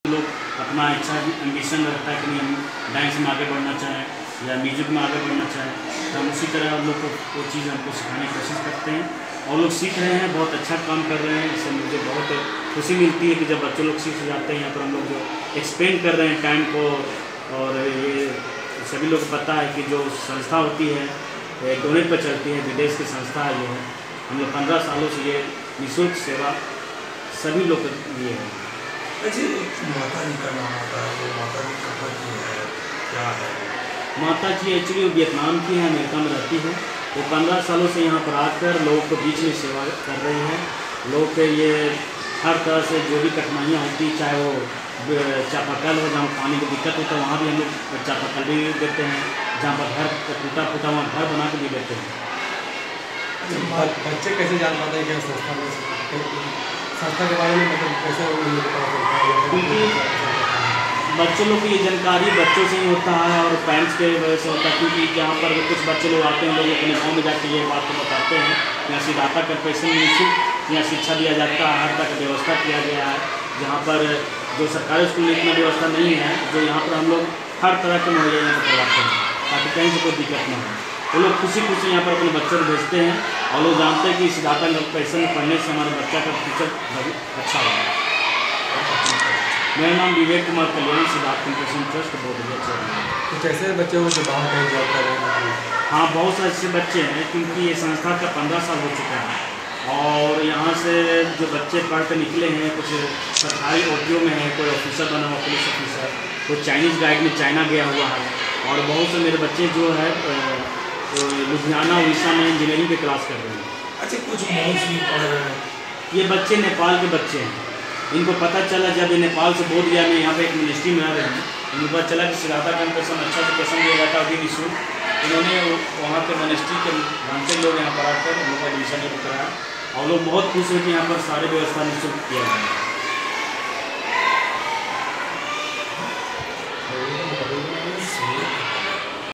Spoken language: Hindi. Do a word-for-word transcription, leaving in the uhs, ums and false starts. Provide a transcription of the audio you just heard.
लोग अपना इच्छा एम्बिशन रखता है कि नहीं हम डांस में आगे बढ़ना चाहें या म्यूजिक में आगे बढ़ना चाहें, तो हम उसी तरह हम लोग को वो चीज़ हमको सिखाने की कोशिश करते हैं और लोग सीख रहे हैं, बहुत अच्छा काम कर रहे हैं। इससे मुझे बहुत खुशी मिलती है कि जब बच्चे लोग सीख जाते हैं यहाँ पर हम लोग जो एक्सपेंड कर रहे हैं टाइम को। और ये सभी लोग को पता है कि जो संस्था होती है डोनेट पर चलती है, विदेश की संस्था है, ये है हम लोग पंद्रह सालों से ये निःशुल्क सेवा सभी लोग के लिए है। अच्छा, माता जी का नाम आता है, वो माता जी कहाँ की है, क्या है? माता जी एक्चुअली वियतनाम की है, अमेरिका में रहती है। वो पंद्रह सालों से यहाँ पर आकर लोगों को बीच में सेवा कर रही है। लोग के ये हर तरह से जो भी कठिनाइयाँ होती, चाहे वो चापाकल हो, जहाँ पानी की दिक्कत होता है वहाँ भी हम लोग चापाकल भी देते हैं, जहाँ पर घर टूटा फूटा वहाँ घर बना के भी देते हैं। बच्चे कैसे जान पाते हैं क्या संस्था में, संस्था के बारे में, मतलब कैसे उनको पता चलता है? क्योंकि बच्चों लोग की ये जानकारी बच्चों से ही होता है और पेरेंट्स के वजह से होता है। क्योंकि यहाँ पर कुछ बच्चे लोग आते हैं, लोग अपने गाँव में जाकर ये बात को बताते हैं, यहाँ सिद्धार्था कॉर्पोरेशन में निःशुल्क यहाँ शिक्षा दिया जाता है, हर तरह का व्यवस्था किया गया है। जहाँ पर जो सरकारी स्कूल में इतना व्यवस्था नहीं है, जो यहाँ पर हम लोग हर तरह के मुहैया यहाँ पर करवाते हैं ताकि कहीं से कोई दिक्कत ना हो। वो लोग खुशी खुशी यहाँ पर अपने बच्चों को भेजते हैं और लोग जानते हैं कि सिद्धार्था कॉर्पोरेशन में पढ़ने से हमारे बच्चा का फ्यूचर अच्छा होगा। मेरा नाम Vivek Kumar Kalyan, Siddharth corporation trust board है चेयरमैन। तो कैसे बच्चे वो जो बाहर कहीं जॉब कर रहे हैं? हाँ, बहुत सारे ऐसे बच्चे हैं, क्योंकि ये संस्था का पंद्रह साल हो चुका है और यहाँ से जो बच्चे पढ़ कर निकले हैं, कुछ सरकारी नौकरियों में है, कोई ऑफिसर बना हुआ, पुलिस ऑफिसर, कोई चाइनीज़ गाइड में चाइना गया हुआ है और बहुत से मेरे बच्चे जो है तो लुधियाना उड़ीसा में इंजीनियरिंग की क्लास कर रहे हैं। अच्छा, कुछ मॉन्स भी पढ़ रहे हैं? ये बच्चे नेपाल के बच्चे हैं। इनको पता चला जब ये नेपाल से बोध गया, मैं यहाँ पे एक मिनिस्ट्री में आ रहे हैं, इनको पता चला कि सिद्धार्था कॉर्पोरेशन अच्छा से कैसे दिया जाता है निःशुल्क। इन्होंने वहाँ के मिनिस्ट्री के भांचे लोग यहाँ पर आकर उनको एडमिशन कराया और लोग बहुत खुश हैं कि यहाँ पर सारी व्यवस्था निःशुल्क किया गया है।